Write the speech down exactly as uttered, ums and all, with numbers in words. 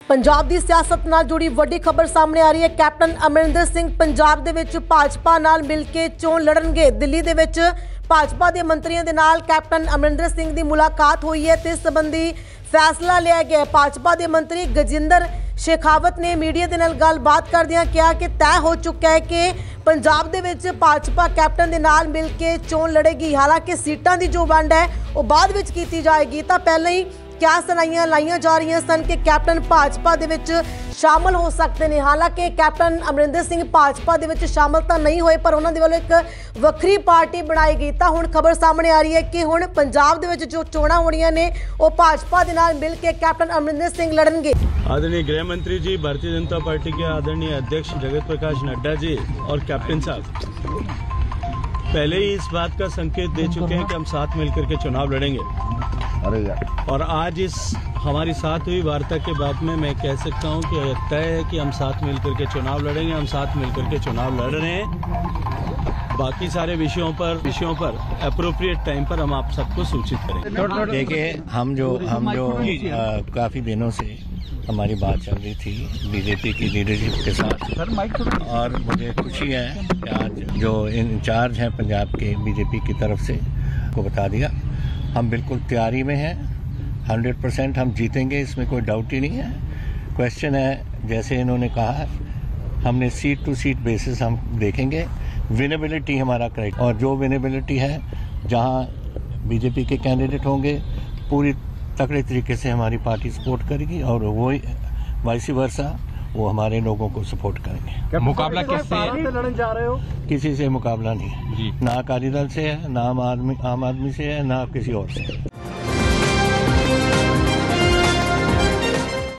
पंजाब की सियासत नाल जुड़ी वड्डी खबर सामने आ रही है। कैप्टन अमरिंदर सिंह पंजाब दे विच भाजपा नाल मिल के चोण लड़नगे। दिल्ली दे विच भाजपा के मंत्रियों के नाल कैप्टन अमरिंदर सिंह की मुलाकात हुई है ते इस संबंधी फैसला लिया गया। भाजपा के मंत्री गजेंद्र शेखावत ने मीडिया के नाल गलबात करदियां कहा कि तय हो चुका है कि पंजाब दे विच भाजपा कैप्टन के नाल मिल के चोण लड़ेगी। हालांकि सीटां की जो वंड है वो बाद विच कीती जाएगी। तो पहले ही क्या सुनाइयां लाइया जा रही सन कि कैप्टन भाजपा दे विच शामिल हो सकते हैं। हालांकि कैप्टन अमरिंदर सिंह भाजपा दे विच शामिल तो नहीं होए, पर उन्होंने वालों एक वक्री पार्टी बनाई गई। तो हुण खबर सामने आ रही है कि हुण पंजाब दे विच जो चोणां होणियां ने वो भाजपा दे नाल मिल के कैप्टन अमरिंदर सिंह लड़नगे। आदरणीय गृह मंत्री जी, भारतीय जनता पार्टी के आदरणीय अध्यक्ष जगत प्रकाश नड्डा जी और कैप्टन साहब पहले ही इस बात का संकेत दे चुके हैं कि हम साथ मिलकर के चुनाव लड़ेंगे। और आज इस हमारी साथ हुई वार्ता के बाद में मैं कह सकता हूं कि तय है कि हम साथ मिलकर के चुनाव लड़ेंगे। हम साथ मिलकर के चुनाव लड़ रहे हैं। बाकी सारे विषयों पर विषयों पर एप्रोप्रिएट टाइम पर हम आप सबको सूचित करेंगे। देखिए, हम जो हम जो आ, काफी दिनों से हमारी बात चल रही थी बीजेपी की लीडरशिप के साथ, और मुझे खुशी है कि आज जो इंचार्ज हैं पंजाब के बीजेपी की तरफ से को बता दिया। हम बिल्कुल तैयारी में हैं, हंड्रेड परसेंट हम जीतेंगे, इसमें कोई डाउट ही नहीं है। क्वेश्चन है, जैसे इन्होंने कहा, हमने सीट टू सीट बेसिस हम देखेंगे। विनेबिलिटी हमारा करेक्ट, और जो विनेबिलिटी है जहां बीजेपी के कैंडिडेट होंगे पूरी तगड़े तरीके से हमारी पार्टी सपोर्ट करेगी, और वो वाइस वर्सा वो हमारे लोगों को सपोर्ट करेंगे। मुकाबला किससे लड़ने जा रहे हो? किसी से मुकाबला नहीं है, ना अकाली दल से है, ना आम आदमी आम आदमी से है, ना किसी और से है।